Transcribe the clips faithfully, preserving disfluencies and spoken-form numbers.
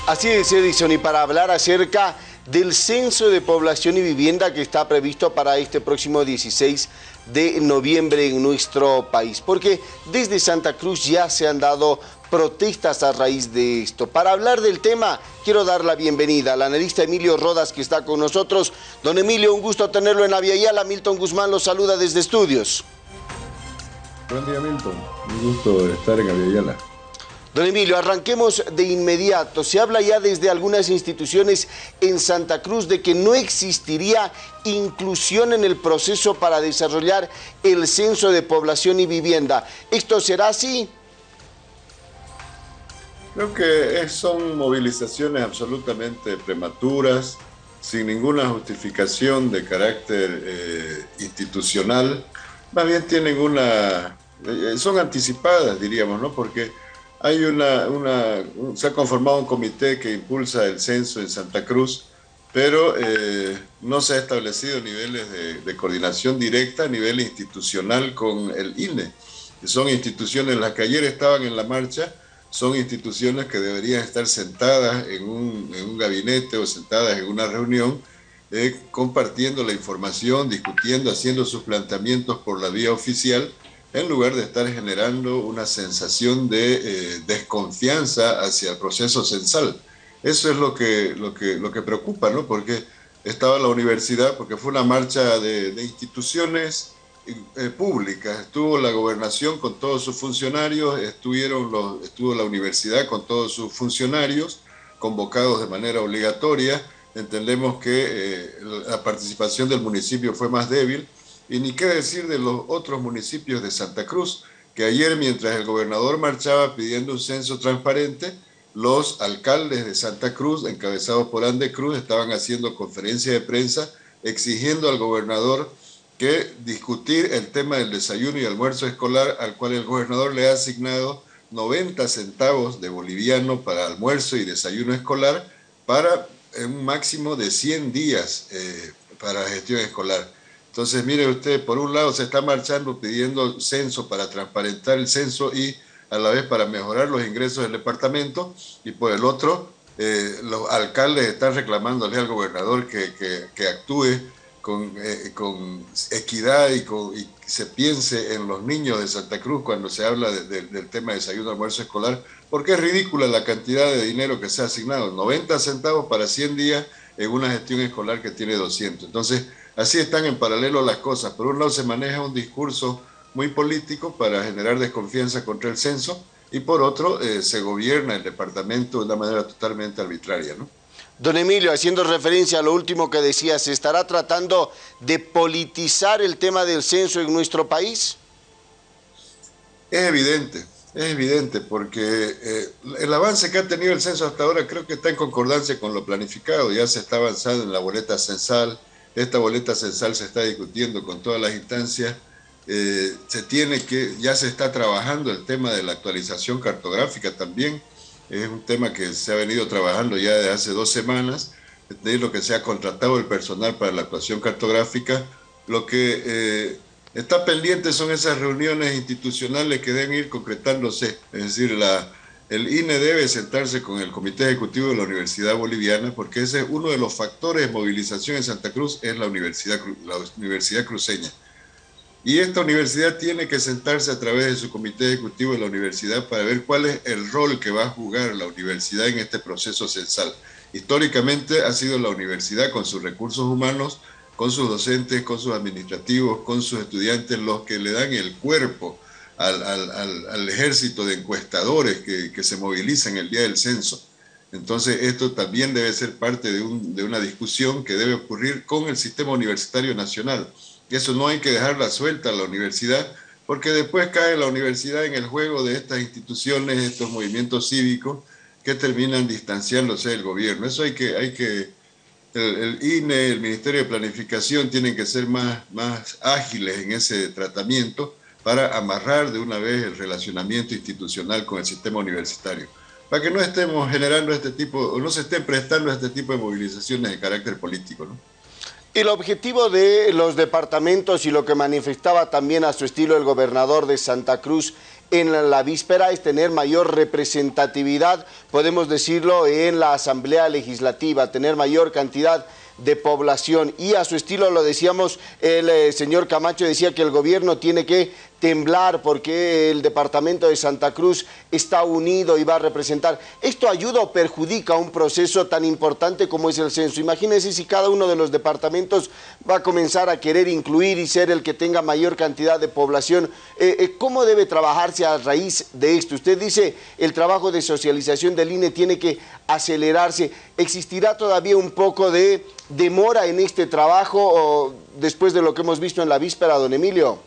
Así es, Edison, y para hablar acerca del censo de población y vivienda que está previsto para este próximo dieciséis de noviembre en nuestro país, porque desde Santa Cruz ya se han dado protestas a raíz de esto. Para hablar del tema, quiero dar la bienvenida al analista Emilio Rodas, que está con nosotros. Don Emilio, un gusto tenerlo en Avia Yala. Milton Guzmán lo saluda desde estudios. Buen día, Milton. Un gusto estar en Avia Yala. Don Emilio, arranquemos de inmediato. Se habla ya desde algunas instituciones en Santa Cruz de que no existiría inclusión en el proceso para desarrollar el censo de población y vivienda. ¿Esto será así? Creo que son movilizaciones absolutamente prematuras, sin ninguna justificación de carácter eh, institucional. Más bien tienen una... Eh, son anticipadas, diríamos, ¿no? Porque hay una, una, se ha conformado un comité que impulsa el censo en Santa Cruz, pero eh, no se ha establecido niveles de, de coordinación directa a nivel institucional con el I N E. Son instituciones, las que ayer estaban en la marcha, son instituciones que deberían estar sentadas en un, en un gabinete o sentadas en una reunión, eh, compartiendo la información, discutiendo, haciendo sus planteamientos por la vía oficial, en lugar de estar generando una sensación de eh, desconfianza hacia el proceso censal. Eso es lo que, lo que, lo que preocupa, ¿no? Porque estaba la universidad, porque fue una marcha de, de instituciones eh, públicas, estuvo la gobernación con todos sus funcionarios, estuvieron los, estuvo la universidad con todos sus funcionarios, convocados de manera obligatoria. Entendemos que eh, la participación del municipio fue más débil. Y ni qué decir de los otros municipios de Santa Cruz, que ayer, mientras el gobernador marchaba pidiendo un censo transparente, los alcaldes de Santa Cruz, encabezados por Ande Cruz, estaban haciendo conferencia de prensa exigiendo al gobernador que discutir el tema del desayuno y almuerzo escolar, al cual el gobernador le ha asignado noventa centavos de boliviano para almuerzo y desayuno escolar para un máximo de cien días eh, para la gestión escolar. Entonces, mire usted, por un lado se está marchando pidiendo censo para transparentar el censo y a la vez para mejorar los ingresos del departamento, y por el otro, eh, los alcaldes están reclamándole al gobernador que, que, que actúe con, eh, con equidad y, con, y se piense en los niños de Santa Cruz cuando se habla de, de, del tema de desayuno, almuerzo escolar, porque es ridícula la cantidad de dinero que se ha asignado, noventa centavos para cien días en una gestión escolar que tiene doscientos. Entonces, así están en paralelo las cosas. Por un lado se maneja un discurso muy político para generar desconfianza contra el censo y por otro eh, se gobierna el departamento de una manera totalmente arbitraria, ¿no? Don Emilio, haciendo referencia a lo último que decía, ¿se estará tratando de politizar el tema del censo en nuestro país? Es evidente, es evidente, porque eh, el avance que ha tenido el censo hasta ahora creo que está en concordancia con lo planificado. Ya se está avanzando en la boleta censal. Esta boleta censal se está discutiendo con todas las instancias. Eh, se tiene que, ya se está trabajando el tema de la actualización cartográfica también. Es un tema que se ha venido trabajando ya desde hace dos semanas, de lo que se ha contratado el personal para la actuación cartográfica. Lo que eh, está pendiente son esas reuniones institucionales que deben ir concretándose. Es decir, la, el I N E debe sentarse con el Comité Ejecutivo de la Universidad Boliviana, porque ese es uno de los factores de movilización en Santa Cruz, es la Universidad, la Universidad Cruceña. Y esta universidad tiene que sentarse a través de su Comité Ejecutivo de la universidad para ver cuál es el rol que va a jugar la universidad en este proceso censal. Históricamente ha sido la universidad con sus recursos humanos, con sus docentes, con sus administrativos, con sus estudiantes, los que le dan el cuerpo Al, al, al, al ejército de encuestadores que, que se movilizan el día del censo. Entonces esto también debe ser parte de, un, de una discusión que debe ocurrir con el sistema universitario nacional. Eso no hay que dejarla suelta a la universidad, porque después cae la universidad en el juego de estas instituciones, estos movimientos cívicos que terminan distanciándose del gobierno. Eso hay que... Hay que el, el I N E, el Ministerio de Planificación tienen que ser más, más ágiles en ese tratamiento, para amarrar de una vez el relacionamiento institucional con el sistema universitario, para que no estemos generando este tipo, o no se estén prestando a este tipo de movilizaciones de carácter político, ¿no? El objetivo de los departamentos y lo que manifestaba también a su estilo el gobernador de Santa Cruz en la, la víspera es tener mayor representatividad, podemos decirlo, en la Asamblea Legislativa, tener mayor cantidad de población. Y a su estilo, lo decíamos, el eh, señor Camacho decía que el gobierno tiene que temblar porque el departamento de Santa Cruz está unido y va a representar. ¿Esto ayuda o perjudica un proceso tan importante como es el censo? Imagínense si cada uno de los departamentos va a comenzar a querer incluir y ser el que tenga mayor cantidad de población. Eh, eh, ¿Cómo debe trabajarse a raíz de esto? Usted dice el trabajo de socialización del I N E tiene que acelerarse. ¿Existirá todavía un poco de demora en este trabajo o después de lo que hemos visto en la víspera, don Emilio?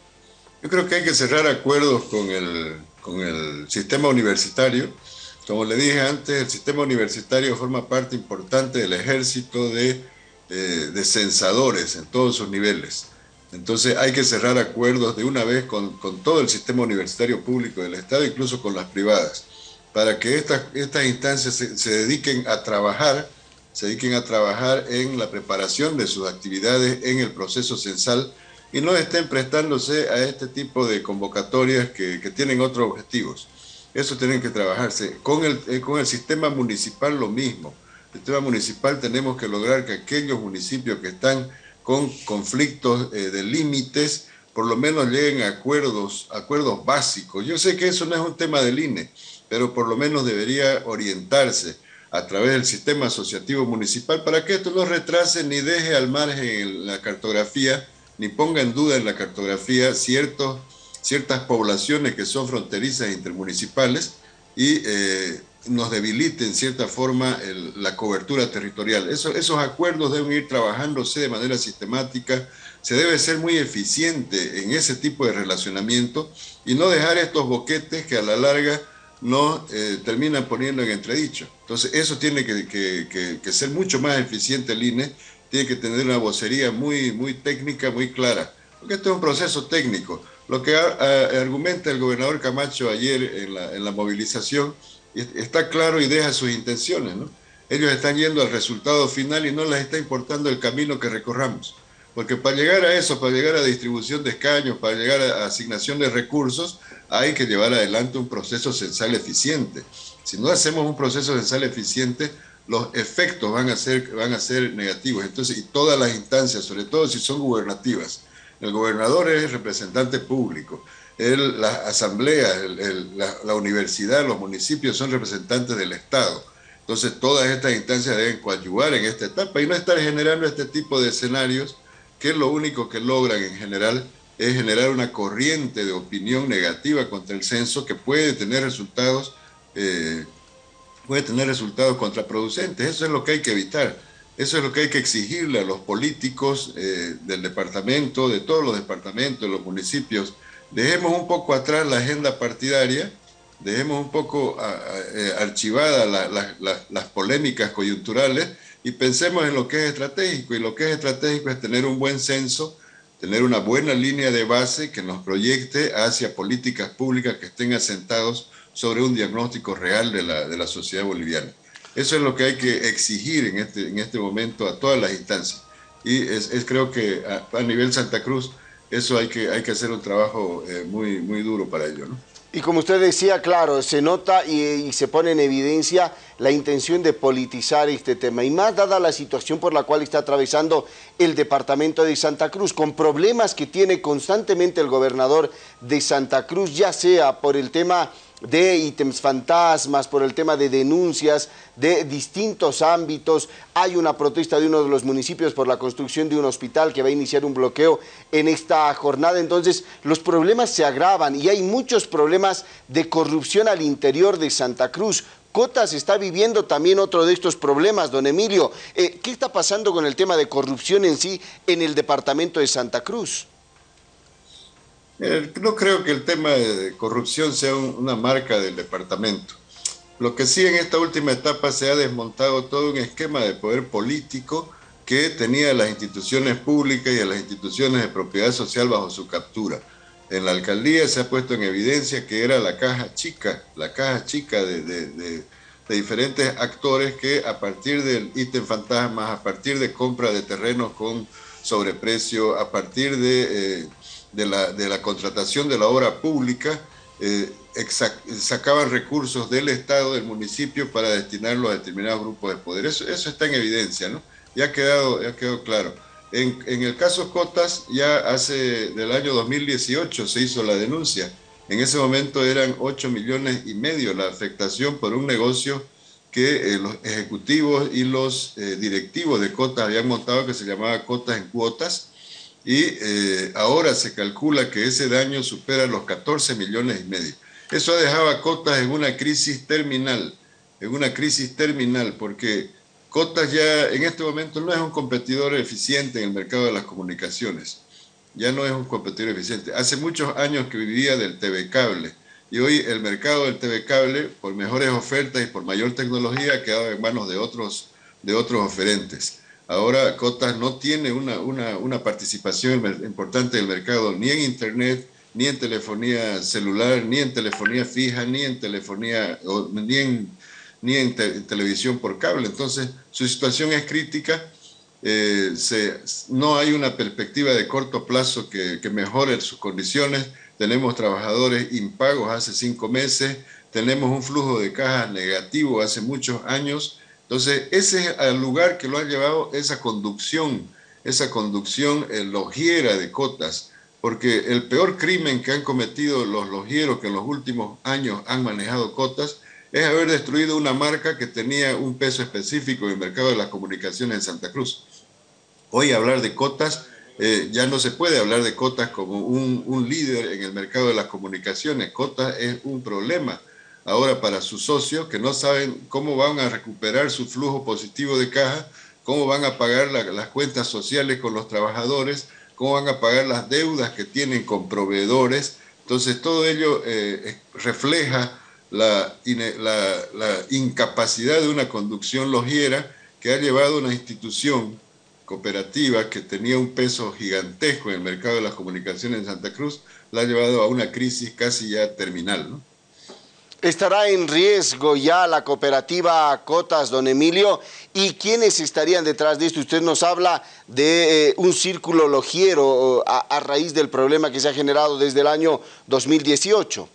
Yo creo que hay que cerrar acuerdos con el, con el sistema universitario. Como le dije antes, el sistema universitario forma parte importante del ejército de, eh, de censadores en todos sus niveles. Entonces hay que cerrar acuerdos de una vez con, con todo el sistema universitario público del Estado, incluso con las privadas, para que estas, estas instancias se, se dediquen a trabajar, se dediquen a trabajar en la preparación de sus actividades en el proceso censal, y no estén prestándose a este tipo de convocatorias que, que tienen otros objetivos. Eso tienen que trabajarse. Con el, eh, con el sistema municipal lo mismo. El sistema municipal tenemos que lograr que aquellos municipios que están con conflictos eh, de límites, por lo menos lleguen a acuerdos, acuerdos básicos. Yo sé que eso no es un tema del I N E, pero por lo menos debería orientarse a través del sistema asociativo municipal para que esto no retrase ni deje al margen en la cartografía, ni ponga en duda en la cartografía ciertos, ciertas poblaciones que son fronterizas intermunicipales y eh, nos debilite en cierta forma el, la cobertura territorial. Eso, esos acuerdos deben ir trabajándose de manera sistemática, se debe ser muy eficiente en ese tipo de relacionamiento y no dejar estos boquetes que a la larga nos eh, terminan poniendo en entredicho. Entonces eso tiene que, que, que, que ser mucho más eficiente el I N E, tiene que tener una vocería muy, muy técnica, muy clara, porque esto es un proceso técnico. Lo que a, a, argumenta el gobernador Camacho ayer en la, en la movilización está claro y deja sus intenciones, ¿no? Ellos están yendo al resultado final y no les está importando el camino que recorramos, porque para llegar a eso, para llegar a distribución de escaños, para llegar a asignación de recursos, hay que llevar adelante un proceso censal eficiente. Si no hacemos un proceso censal eficiente, los efectos van a ser, van a ser negativos. Entonces, y todas las instancias, sobre todo si son gubernativas, el gobernador es representante público, el, las asambleas, el, el, la, la universidad, los municipios son representantes del Estado. Entonces, todas estas instancias deben coadyuvar en esta etapa y no estar generando este tipo de escenarios que lo único que logran en general es generar una corriente de opinión negativa contra el censo que puede tener resultados eh, puede tener resultados contraproducentes. Eso es lo que hay que evitar. Eso es lo que hay que exigirle a los políticos eh, del departamento, de todos los departamentos, de los municipios. Dejemos un poco atrás la agenda partidaria, dejemos un poco a, a, eh, archivadas la, la, la, las polémicas coyunturales y pensemos en lo que es estratégico. Y lo que es estratégico es tener un buen censo, tener una buena línea de base que nos proyecte hacia políticas públicas que estén asentados sobre un diagnóstico real de la, de la sociedad boliviana. Eso es lo que hay que exigir en este, en este momento a todas las instancias. Y es, es creo que a, a nivel Santa Cruz, eso hay que, hay que hacer un trabajo eh, muy, muy duro para ello, ¿no? Y como usted decía, claro, se nota y, y se pone en evidencia la intención de politizar este tema, y más dada la situación por la cual está atravesando el departamento de Santa Cruz, con problemas que tiene constantemente el gobernador de Santa Cruz, ya sea por el tema de ítems fantasmas, por el tema de denuncias de distintos ámbitos. Hay una protesta de uno de los municipios por la construcción de un hospital que va a iniciar un bloqueo en esta jornada. Entonces los problemas se agravan y hay muchos problemas de corrupción al interior de Santa Cruz. Cotas está viviendo también otro de estos problemas, don Emilio. Eh, ¿Qué está pasando con el tema de corrupción en sí en el departamento de Santa Cruz? Eh, no creo que el tema de corrupción sea un, una marca del departamento. Lo que sí en esta última etapa se ha desmontado todo un esquema de poder político que tenía a las instituciones públicas y a las instituciones de propiedad social bajo su captura. En la alcaldía se ha puesto en evidencia que era la caja chica, la caja chica de, de, de, de diferentes actores que a partir del ítem fantasmas, a partir de compra de terrenos con sobreprecio, a partir de... Eh, De la, de la contratación de la obra pública, eh, sacaban recursos del Estado, del municipio, para destinarlos a determinados grupos de poder. Eso, eso está en evidencia, ¿no? Ya ha quedado, ya quedó claro. En, en el caso Cotas, ya hace del año dos mil dieciocho se hizo la denuncia. En ese momento eran ocho millones y medio la afectación por un negocio que eh, los ejecutivos y los eh, directivos de Cotas habían montado, que se llamaba Cotas en Cuotas, y eh, ahora se calcula que ese daño supera los catorce millones y medio. Eso ha dejado a Cotas en una crisis terminal, en una crisis terminal, porque Cotas ya en este momento no es un competidor eficiente en el mercado de las comunicaciones, ya no es un competidor eficiente. Hace muchos años que vivía del T V cable, y hoy el mercado del T V cable, por mejores ofertas y por mayor tecnología, ha quedado en manos de otros, de otros oferentes. Ahora Cotas no tiene una, una, una participación importante del mercado, ni en Internet, ni en telefonía celular, ni en telefonía fija, ni en telefonía, ni en, ni en, te, en televisión por cable. Entonces, su situación es crítica. Eh, se, no hay una perspectiva de corto plazo que, que mejore sus condiciones. Tenemos trabajadores impagos hace cinco meses, tenemos un flujo de caja negativo hace muchos años. Entonces, ese es el lugar que lo ha llevado esa conducción, esa conducción eh, logiera de Cotas, porque el peor crimen que han cometido los logieros que en los últimos años han manejado Cotas es haber destruido una marca que tenía un peso específico en el mercado de las comunicaciones en Santa Cruz. Hoy hablar de Cotas, eh, ya no se puede hablar de Cotas como un, un líder en el mercado de las comunicaciones. Cotas es un problema ahora para sus socios, que no saben cómo van a recuperar su flujo positivo de caja, cómo van a pagar la, las cuentas sociales con los trabajadores, cómo van a pagar las deudas que tienen con proveedores. Entonces todo ello eh, refleja la, la, la incapacidad de una conducción logiera que ha llevado a una institución cooperativa que tenía un peso gigantesco en el mercado de las comunicaciones en Santa Cruz, la ha llevado a una crisis casi ya terminal, ¿no? ¿Estará en riesgo ya la cooperativa Cotas, don Emilio? ¿Y quiénes estarían detrás de esto? Usted nos habla de eh, un círculo logiero a, a raíz del problema que se ha generado desde el año dos mil dieciocho.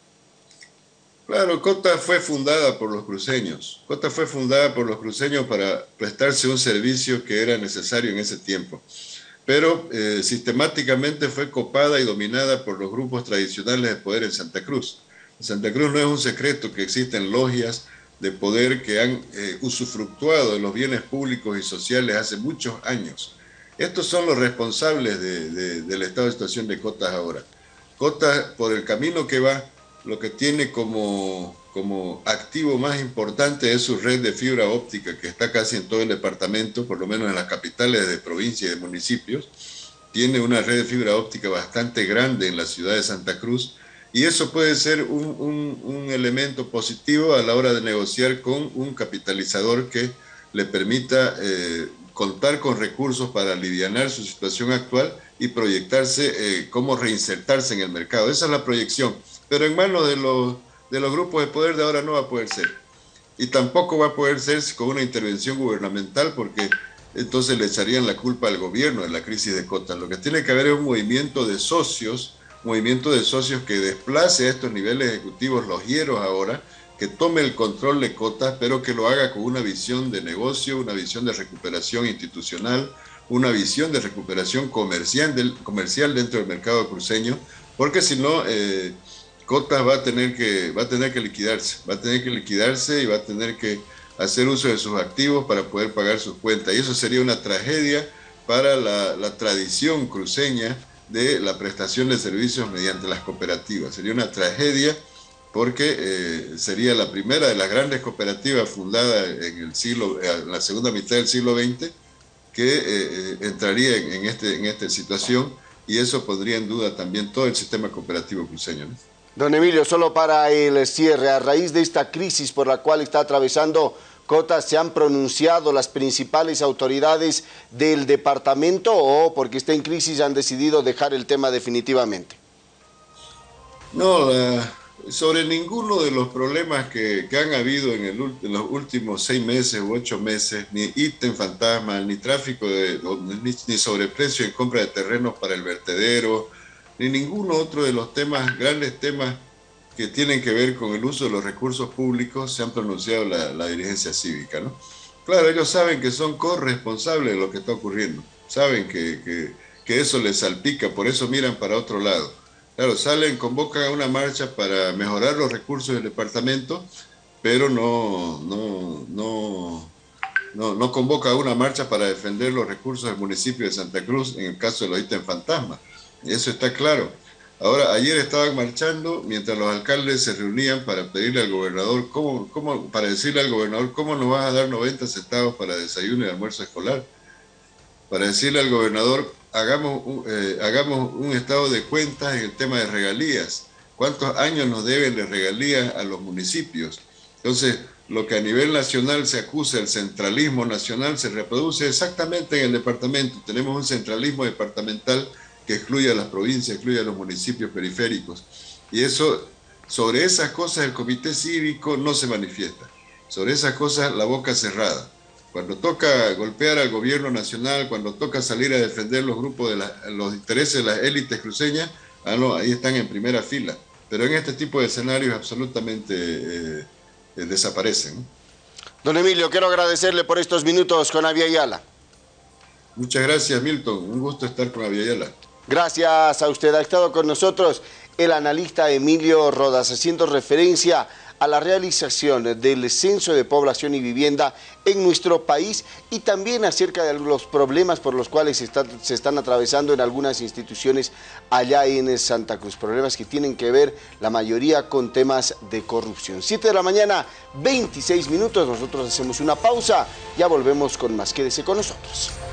Claro, Cotas fue fundada por los cruceños. Cotas fue fundada por los cruceños para prestarse un servicio que era necesario en ese tiempo. Pero eh, sistemáticamente fue copada y dominada por los grupos tradicionales de poder en Santa Cruz. En Santa Cruz no es un secreto que existen logias de poder que han eh, usufructuado de los bienes públicos y sociales hace muchos años. Estos son los responsables de, de, del estado de situación de Cotas ahora. Cotas, por el camino que va, lo que tiene como, como activo más importante es su red de fibra óptica, que está casi en todo el departamento, por lo menos en las capitales de provincia y de municipios. Tiene una red de fibra óptica bastante grande en la ciudad de Santa Cruz, y eso puede ser un, un, un elemento positivo a la hora de negociar con un capitalizador que le permita eh, contar con recursos para alivianar su situación actual y proyectarse, eh, cómo reinsertarse en el mercado. Esa es la proyección, pero en manos de los, de los grupos de poder de ahora no va a poder ser. Y tampoco va a poder ser con una intervención gubernamental, porque entonces le echarían la culpa al gobierno de la crisis de Cotas. Lo que tiene que haber es un movimiento de socios, movimiento de socios que desplace a estos niveles ejecutivos logieros ahora, que tome el control de Cotas, pero que lo haga con una visión de negocio, una visión de recuperación institucional, una visión de recuperación comercial, del, comercial dentro del mercado cruceño, porque si no, eh, Cotas va a tener que, va a tener que liquidarse, va a tener que liquidarse y va a tener que hacer uso de sus activos para poder pagar sus cuentas. Y eso sería una tragedia para la, la tradición cruceña de la prestación de servicios mediante las cooperativas. Sería una tragedia porque eh, sería la primera de las grandes cooperativas fundada en, el siglo, en la segunda mitad del siglo veinte que eh, entraría en, en, este, en esta situación, y eso pondría en duda también todo el sistema cooperativo cruceño, ¿no? Don Emilio, solo para el cierre, a raíz de esta crisis por la cual está atravesando Cotas, ¿se han pronunciado las principales autoridades del departamento o porque está en crisis han decidido dejar el tema definitivamente? No, la, sobre ninguno de los problemas que, que han habido en, el, en los últimos seis meses u ocho meses, ni ítem fantasma, ni tráfico, de, ni, ni sobreprecio en compra de terrenos para el vertedero, ni ninguno otro de los temas, grandes temas que tienen que ver con el uso de los recursos públicos se han pronunciado la, la dirigencia cívica, ¿no? Claro, ellos saben que son corresponsables de lo que está ocurriendo, saben que, que, que eso les salpica, por eso miran para otro lado. Claro, salen, convocan a una marcha para mejorar los recursos del departamento, pero no, no, no, no, no convoca a una marcha para defender los recursos del municipio de Santa Cruz en el caso de los ítems fantasma. Eso está claro. Ahora, ayer estaban marchando mientras los alcaldes se reunían para pedirle al gobernador, cómo, cómo, para decirle al gobernador, ¿cómo nos vas a dar noventa centavos para desayuno y almuerzo escolar? Para decirle al gobernador, hagamos un, eh, hagamos un estado de cuentas en el tema de regalías. ¿Cuántos años nos deben de regalías a los municipios? Entonces, lo que a nivel nacional se acusa, el centralismo nacional, se reproduce exactamente en el departamento. Tenemos un centralismo departamental que excluye a las provincias, excluye a los municipios periféricos. Y eso, sobre esas cosas el comité cívico no se manifiesta. Sobre esas cosas la boca cerrada. Cuando toca golpear al gobierno nacional, cuando toca salir a defender los grupos de la, los intereses de las élites cruceñas, ah, no, ahí están en primera fila. Pero en este tipo de escenarios absolutamente eh, eh, desaparecen. Don Emilio, quiero agradecerle por estos minutos con Abya-Yala. Muchas gracias, Milton. Un gusto estar con Abya-Yala. Gracias a usted. Ha estado con nosotros el analista Emilio Rodas, haciendo referencia a la realización del Censo de Población y Vivienda en nuestro país y también acerca de los problemas por los cuales se, está, se están atravesando en algunas instituciones allá en Santa Cruz. Problemas que tienen que ver, la mayoría, con temas de corrupción. siete de la mañana, veintiséis minutos. Nosotros hacemos una pausa. Ya volvemos con más. Quédese con nosotros.